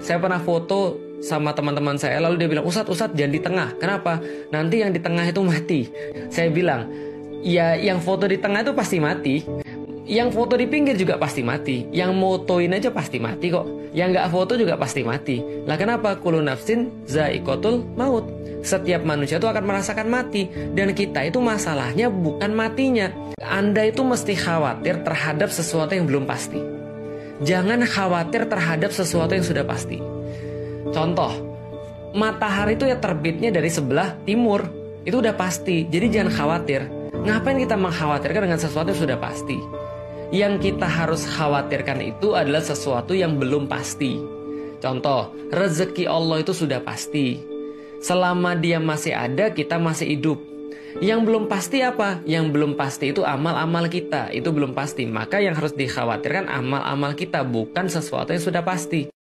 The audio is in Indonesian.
Saya pernah foto sama teman-teman saya, lalu dia bilang, Ustadz jangan di tengah. Kenapa? Nanti yang di tengah itu mati. Saya bilang, ya yang foto di tengah itu pasti mati. Yang foto di pinggir juga pasti mati. Yang motoin aja pasti mati kok. Yang nggak foto juga pasti mati. Lah kenapa? Kullu nafsin za'iqatul maut. Setiap manusia itu akan merasakan mati. Dan kita itu masalahnya bukan matinya. Anda itu mesti khawatir terhadap sesuatu yang belum pasti. Jangan khawatir terhadap sesuatu yang sudah pasti. Contoh, matahari itu ya terbitnya dari sebelah timur. Itu udah pasti. Jadi jangan khawatir. Ngapain kita mengkhawatirkan dengan sesuatu yang sudah pasti? Yang kita harus khawatirkan itu adalah sesuatu yang belum pasti. Contoh, rezeki Allah itu sudah pasti. Selama dia masih ada, kita masih hidup. Yang belum pasti apa? Yang belum pasti itu amal-amal kita. Itu belum pasti. Maka yang harus dikhawatirkan amal-amal kita, bukan sesuatu yang sudah pasti.